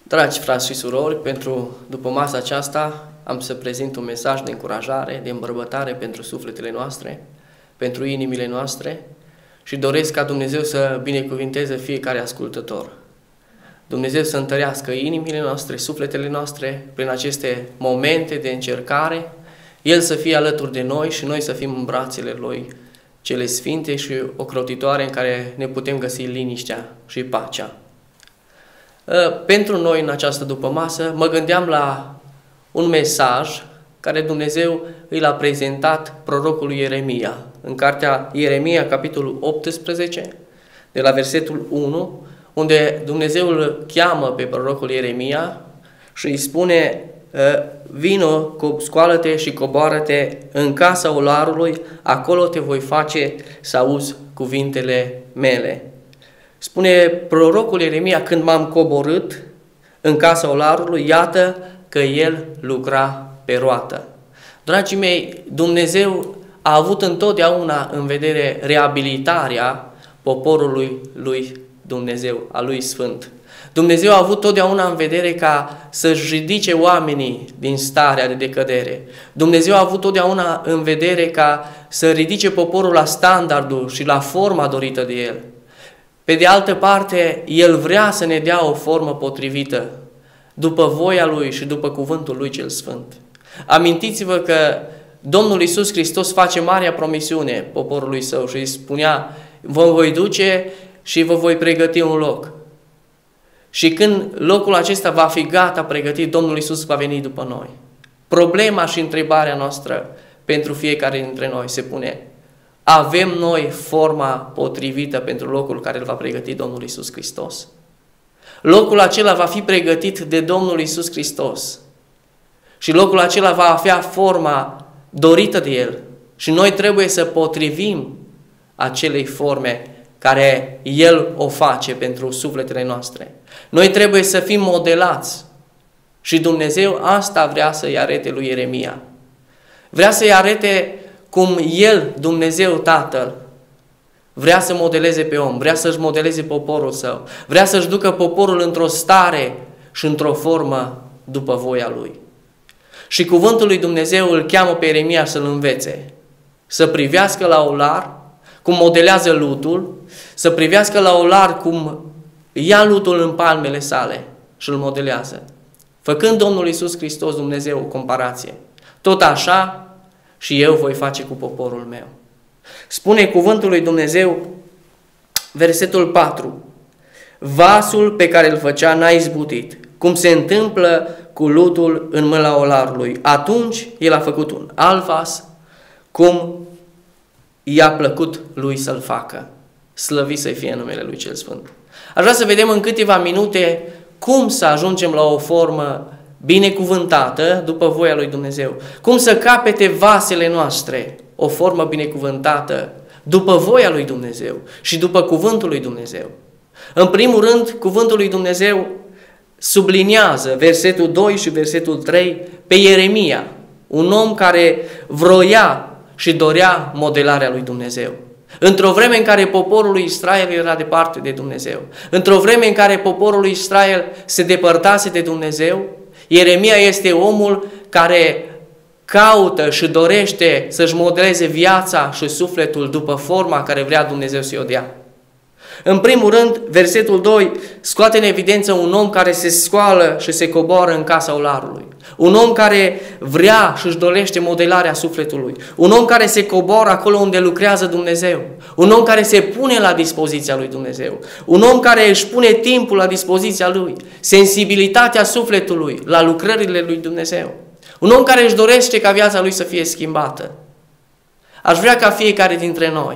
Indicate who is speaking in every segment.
Speaker 1: Dragi frați și surori, după masa aceasta am să prezint un mesaj de încurajare, de îmbărbătare pentru sufletele noastre, pentru inimile noastre și doresc ca Dumnezeu să binecuvinteze fiecare ascultător. Dumnezeu să întărească inimile noastre, sufletele noastre prin aceste momente de încercare, El să fie alături de noi și noi să fim în brațele Lui cele sfinte și ocrotitoare în care ne putem găsi liniștea și pacea. Pentru noi în această dupămasă mă gândeam la un mesaj care Dumnezeu îl a prezentat prorocului Ieremia. În cartea Ieremia, capitolul 18, de la versetul 1, unde Dumnezeu îl cheamă pe prorocul Ieremia și îi spune: vino, scoală-te și coboară-te în casa olarului, acolo te voi face să auzi cuvintele mele. Spune prorocul Ieremia: când m-am coborât în casa olarului, iată că el lucra pe roată. Dragii mei, Dumnezeu a avut întotdeauna în vedere reabilitarea poporului lui Dumnezeu, a lui Sfânt. Dumnezeu a avut totdeauna în vedere ca să-și ridice oamenii din starea de decădere. Dumnezeu a avut totdeauna în vedere ca să ridice poporul la standardul și la forma dorită de El. Pe de altă parte, El vrea să ne dea o formă potrivită, după voia Lui și după cuvântul Lui cel Sfânt. Amintiți-vă că Domnul Iisus Hristos face marea promisiune poporului Său și îi spunea: vă voi duce și vă voi pregăti un loc. Și când locul acesta va fi gata pregătit, Domnul Iisus va veni după noi. Problema și întrebarea noastră pentru fiecare dintre noi se pune: avem noi forma potrivită pentru locul care îl va pregăti Domnul Iisus Hristos? Locul acela va fi pregătit de Domnul Iisus Hristos și locul acela va avea forma dorită de El și noi trebuie să potrivim acelei forme care El o face pentru sufletele noastre. Noi trebuie să fim modelați și Dumnezeu asta vrea să-i arete lui Ieremia. Vrea să-i arete cum El, Dumnezeu Tatăl, vrea să modeleze pe om, vrea să-și modeleze poporul Său, vrea să-și ducă poporul într-o stare și într-o formă după voia Lui. Și cuvântul lui Dumnezeu îl cheamă pe Ieremia să-l învețe, să privească la olar cum modelează lutul, să privească la olar cum ia lutul în palmele sale și îl modelează. Făcând Domnul Iisus Hristos, Dumnezeu, o comparație. Tot așa și eu voi face cu poporul meu. Spune cuvântul lui Dumnezeu, versetul 4. Vasul pe care îl făcea n-a izbutit, cum se întâmplă cu lutul în mâna olarului. Atunci el a făcut un alt vas, cum i-a plăcut lui să-l facă. Slăvit să fie numele lui cel Sfânt. Aș vrea să vedem în câteva minute cum să ajungem la o formă binecuvântată după voia lui Dumnezeu. Cum să capete vasele noastre o formă binecuvântată după voia lui Dumnezeu și după cuvântul lui Dumnezeu. În primul rând, cuvântul lui Dumnezeu subliniază versetul 2 și versetul 3 pe Ieremia, un om care vroia și dorea modelarea lui Dumnezeu. Într-o vreme în care poporul lui Israel era departe de Dumnezeu, într-o vreme în care poporul lui Israel se depărtase de Dumnezeu, Ieremia este omul care caută și dorește să-și modeleze viața și sufletul după forma care vrea Dumnezeu să-i o dea. În primul rând, versetul 2 scoate în evidență un om care se scoală și se coboară în casa olarului. Un om care vrea și își dorește modelarea sufletului. Un om care se coboară acolo unde lucrează Dumnezeu. Un om care se pune la dispoziția lui Dumnezeu. Un om care își pune timpul la dispoziția lui. Sensibilitatea sufletului la lucrările lui Dumnezeu. Un om care își dorește ca viața lui să fie schimbată. Aș vrea ca fiecare dintre noi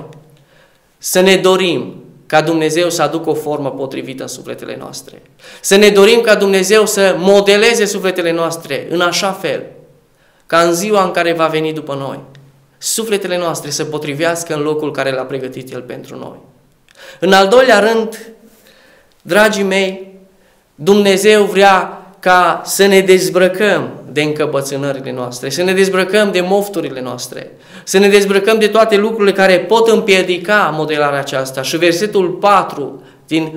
Speaker 1: să ne dorim ca Dumnezeu să aducă o formă potrivită în sufletele noastre. Să ne dorim ca Dumnezeu să modeleze sufletele noastre în așa fel, ca în ziua în care va veni după noi, sufletele noastre să potrivească în locul care l-a pregătit El pentru noi. În al doilea rând, dragii mei, Dumnezeu vrea ca să ne dezbrăcăm de încăpățânările noastre, să ne dezbrăcăm de mofturile noastre, să ne dezbrăcăm de toate lucrurile care pot împiedica modelarea aceasta. Și versetul 4 din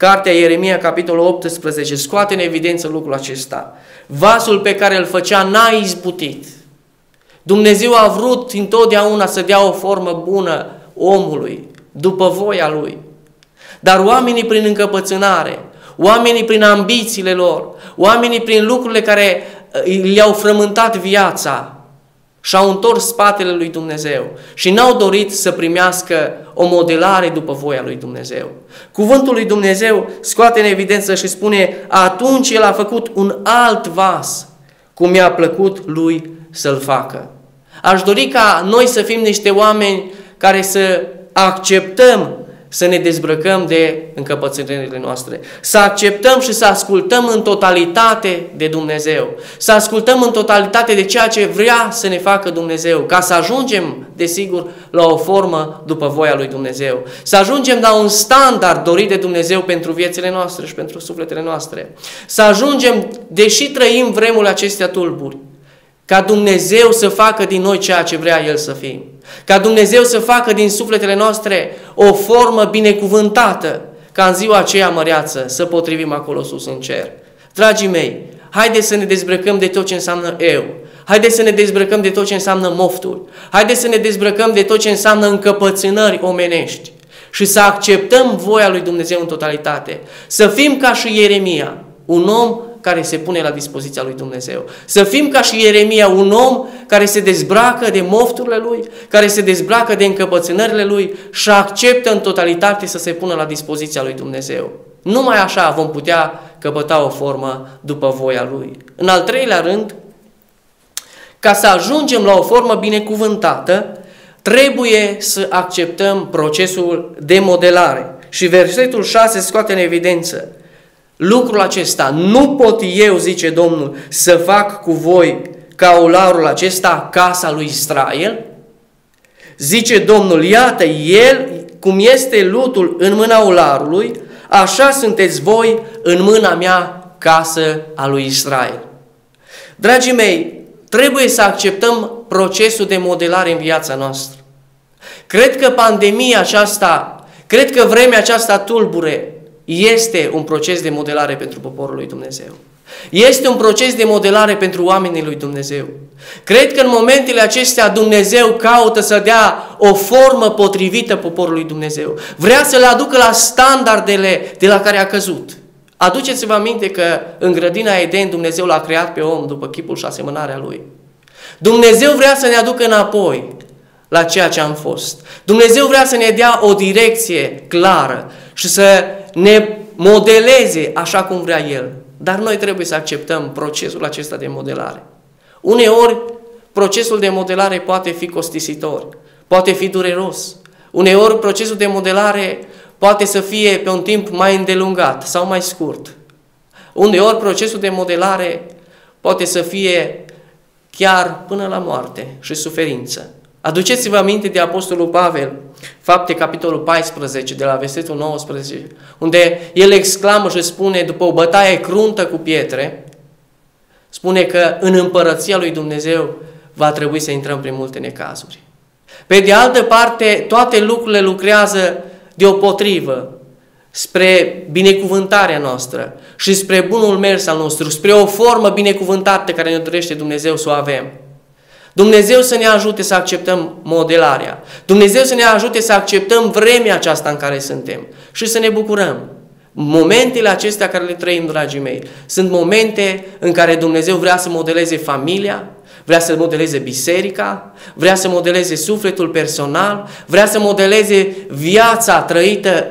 Speaker 1: Cartea Ieremia, capitolul 18, scoate în evidență lucrul acesta. Vasul pe care îl făcea n-a izbutit. Dumnezeu a vrut întotdeauna să dea o formă bună omului, după voia lui. Dar oamenii prin încăpățânare, oamenii prin ambițiile lor, oamenii prin lucrurile care le-au frământat viața, și-au întors spatele lui Dumnezeu și n-au dorit să primească o modelare după voia lui Dumnezeu. Cuvântul lui Dumnezeu scoate în evidență și spune: atunci El a făcut un alt vas, cum i-a plăcut lui să-l facă. Aș dori ca noi să fim niște oameni care să acceptăm să ne dezbrăcăm de încăpățânările noastre, să acceptăm și să ascultăm în totalitate de Dumnezeu, să ascultăm în totalitate de ceea ce vrea să ne facă Dumnezeu, ca să ajungem, desigur, la o formă după voia lui Dumnezeu, să ajungem la un standard dorit de Dumnezeu pentru viețile noastre și pentru sufletele noastre, să ajungem, deși trăim vremurile acestea tulburi, ca Dumnezeu să facă din noi ceea ce vrea El să fim. Ca Dumnezeu să facă din sufletele noastre o formă binecuvântată, ca în ziua aceea măreață să potrivim acolo sus în cer. Dragii mei, haideți să ne dezbrăcăm de tot ce înseamnă eu. Haideți să ne dezbrăcăm de tot ce înseamnă mofturi. Haideți să ne dezbrăcăm de tot ce înseamnă încăpățânări omenești și să acceptăm voia lui Dumnezeu în totalitate. Să fim ca și Ieremia, un om care se pune la dispoziția lui Dumnezeu. Să fim ca și Ieremia, un om care se dezbracă de mofturile lui, care se dezbracă de încăpățânările lui și acceptă în totalitate să se pună la dispoziția lui Dumnezeu. Numai așa vom putea căpăta o formă după voia lui. În al treilea rând, ca să ajungem la o formă binecuvântată, trebuie să acceptăm procesul de modelare. Și versetul 6 scoate în evidență lucrul acesta: nu pot eu, zice Domnul, să fac cu voi ca ularul acesta, casa lui Israel? Zice Domnul: iată, el, cum este lutul în mâna ularului, așa sunteți voi în mâna mea, casă a lui Israel. Dragii mei, trebuie să acceptăm procesul de modelare în viața noastră. Cred că pandemia aceasta, cred că vremea aceasta tulbure, este un proces de modelare pentru poporul lui Dumnezeu. Este un proces de modelare pentru oamenii lui Dumnezeu. Cred că în momentele acestea Dumnezeu caută să dea o formă potrivită poporului Dumnezeu. Vrea să le aducă la standardele de la care a căzut. Aduceți-vă aminte că în grădina Eden Dumnezeu l-a creat pe om după chipul și asemănarea lui. Dumnezeu vrea să ne aducă înapoi la ceea ce am fost. Dumnezeu vrea să ne dea o direcție clară și să ne modeleze așa cum vrea El. Dar noi trebuie să acceptăm procesul acesta de modelare. Uneori, procesul de modelare poate fi costisitor, poate fi dureros. Uneori, procesul de modelare poate să fie pe un timp mai îndelungat sau mai scurt. Uneori, procesul de modelare poate să fie chiar până la moarte și suferință. Aduceți-vă aminte de Apostolul Pavel, Fapte, capitolul 14, de la versetul 19, unde el exclamă și spune, după o bătaie cruntă cu pietre, spune că în împărăția lui Dumnezeu va trebui să intrăm prin multe necazuri. Pe de altă parte, toate lucrurile lucrează deopotrivă spre binecuvântarea noastră și spre bunul mers al nostru, spre o formă binecuvântată care ne dorește Dumnezeu să o avem. Dumnezeu să ne ajute să acceptăm modelarea. Dumnezeu să ne ajute să acceptăm vremea aceasta în care suntem și să ne bucurăm. Momentele acestea care le trăim, dragii mei, sunt momente în care Dumnezeu vrea să modeleze familia, vrea să modeleze biserica, vrea să modeleze sufletul personal, vrea să modeleze viața trăită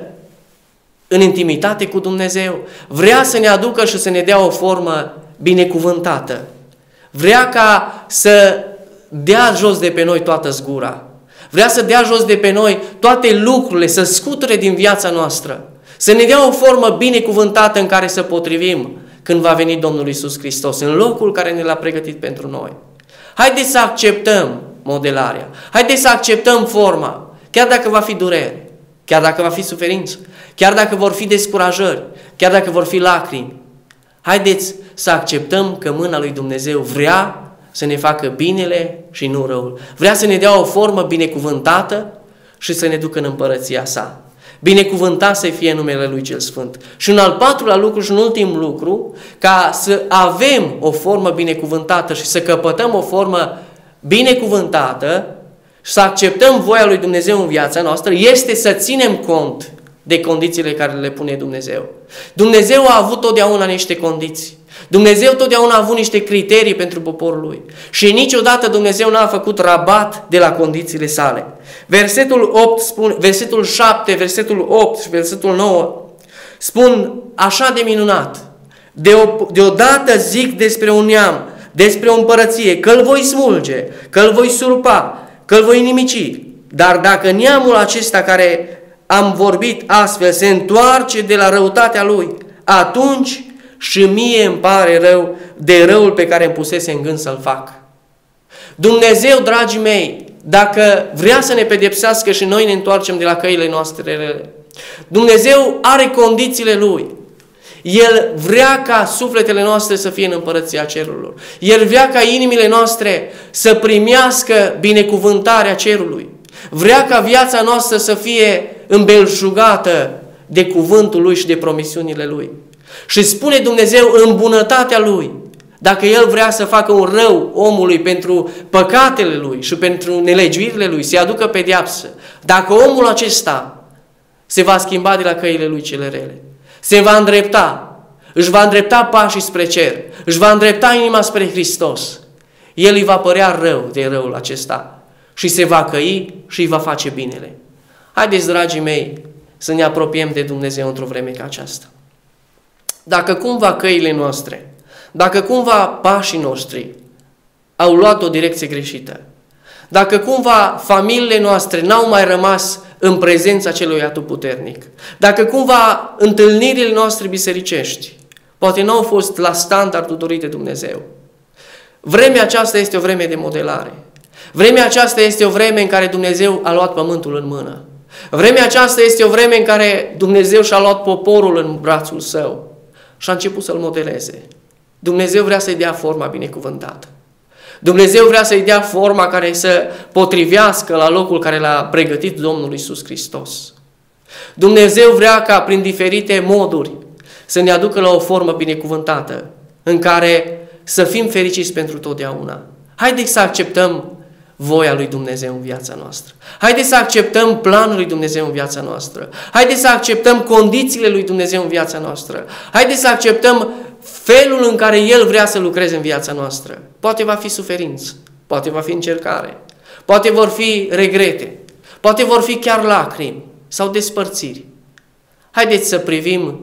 Speaker 1: în intimitate cu Dumnezeu, vrea să ne aducă și să ne dea o formă binecuvântată. Vrea ca să dea jos de pe noi toată zgura. Vrea să dea jos de pe noi toate lucrurile, să scuture din viața noastră. Să ne dea o formă binecuvântată în care să potrivim când va veni Domnul Iisus Hristos, în locul care ne l-a pregătit pentru noi. Haideți să acceptăm modelarea. Haideți să acceptăm forma, chiar dacă va fi durere, chiar dacă va fi suferință, chiar dacă vor fi descurajări, chiar dacă vor fi lacrimi. Haideți să acceptăm că mâna lui Dumnezeu vrea să ne facă binele și nu răul. Vrea să ne dea o formă binecuvântată și să ne ducă în împărăția sa. Binecuvântat să fie numele Lui cel Sfânt. Și un al patrulea lucru și un ultim lucru, ca să avem o formă binecuvântată și să căpătăm o formă binecuvântată și să acceptăm voia lui Dumnezeu în viața noastră, este să ținem cont de condițiile care le pune Dumnezeu. Dumnezeu a avut totdeauna niște condiții. Dumnezeu totdeauna a avut niște criterii pentru poporul Lui. Și niciodată Dumnezeu n-a făcut rabat de la condițiile sale. Versetul 7, versetul 8 și versetul 9 spun așa de minunat: Deodată zic despre un neam, despre o împărăție, că îl voi smulge, că îl voi surpa, că îl voi nimici. Dar dacă neamul acesta care am vorbit astfel se întoarce de la răutatea lui, atunci și mie îmi pare rău de răul pe care îmi pusese în gând să-l fac. Dumnezeu, dragii mei, dacă vrea să ne pedepsească și noi ne întoarcem de la căile noastre rele, Dumnezeu are condițiile Lui. El vrea ca sufletele noastre să fie în împărăția cerurilor. El vrea ca inimile noastre să primească binecuvântarea cerului. Vrea ca viața noastră să fie îmbelșugată de cuvântul Lui și de promisiunile Lui. Și spune Dumnezeu în bunătatea Lui, dacă El vrea să facă un rău omului pentru păcatele lui și pentru nelegiuirile lui, să-i aducă pedeapsă, dacă omul acesta se va schimba de la căile lui cele rele, se va îndrepta, își va îndrepta pașii spre cer, își va îndrepta inima spre Hristos, El îi va părea rău de răul acesta și se va căi și îi va face binele. Haideți, dragii mei, să ne apropiem de Dumnezeu într-o vreme ca aceasta. Dacă cumva căile noastre, dacă cumva pașii noștri au luat o direcție greșită, dacă cumva familiile noastre n-au mai rămas în prezența celui atotputernic, dacă cumva întâlnirile noastre bisericești poate n-au fost la standardul dorit de Dumnezeu, vremea aceasta este o vreme de modelare. Vremea aceasta este o vreme în care Dumnezeu a luat pământul în mână. Vremea aceasta este o vreme în care Dumnezeu și-a luat poporul în brațul Său și a început să-l modeleze. Dumnezeu vrea să-i dea forma binecuvântată. Dumnezeu vrea să-i dea forma care să potrivească la locul care l-a pregătit Domnul Iisus Hristos. Dumnezeu vrea ca prin diferite moduri să ne aducă la o formă binecuvântată în care să fim fericiți pentru totdeauna. Haideți să acceptăm voia lui Dumnezeu în viața noastră. Haideți să acceptăm planul lui Dumnezeu în viața noastră. Haideți să acceptăm condițiile lui Dumnezeu în viața noastră. Haideți să acceptăm felul în care El vrea să lucreze în viața noastră. Poate va fi suferință, poate va fi încercare, poate vor fi regrete, poate vor fi chiar lacrimi sau despărțiri. Haideți să privim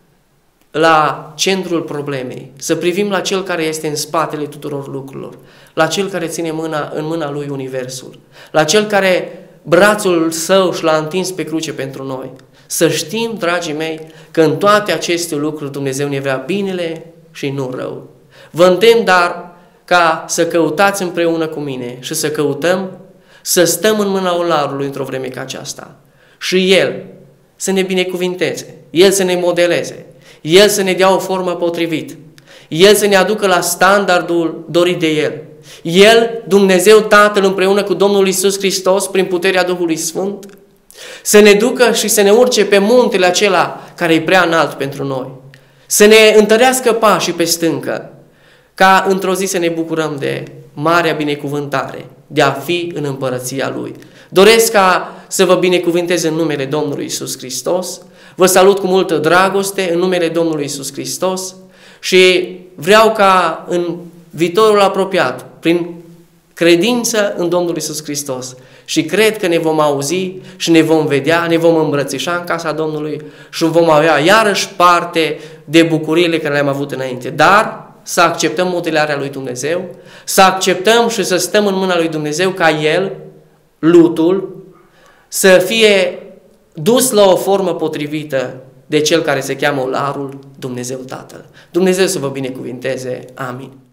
Speaker 1: la centrul problemei, să privim la Cel care este în spatele tuturor lucrurilor, la Cel care ține în mâna Lui universul, la Cel care brațul Său și l-a întins pe cruce pentru noi. Să știm, dragii mei, că în toate aceste lucruri Dumnezeu ne vrea binele și nu rău. Vă îndemn, dar, ca să căutați împreună cu mine și să căutăm să stăm în mâna Olarului într-o vreme ca aceasta. Și El să ne binecuvinteze, El să ne modeleze, El să ne dea o formă potrivită, El să ne aducă la standardul dorit de El. El, Dumnezeu Tatăl, împreună cu Domnul Iisus Hristos, prin puterea Duhului Sfânt, să ne ducă și să ne urce pe muntele acela care e prea înalt pentru noi. Să ne întărească pașii pe stâncă, ca într-o zi să ne bucurăm de marea binecuvântare, de a fi în împărăția Lui. Doresc ca să vă binecuvântez în numele Domnului Iisus Hristos. Vă salut cu multă dragoste în numele Domnului Iisus Hristos și vreau ca în viitorul apropiat, prin credință în Domnul Iisus Hristos, și cred că ne vom auzi și ne vom vedea, ne vom îmbrățișa în casa Domnului și vom avea iarăși parte de bucuriile care le-am avut înainte. Dar să acceptăm modelarea lui Dumnezeu, să acceptăm și să stăm în mâna lui Dumnezeu ca El, lutul, să fie dus la o formă potrivită de Cel care se cheamă Olarul, Dumnezeu Tatăl. Dumnezeu să vă binecuvinteze. Amin.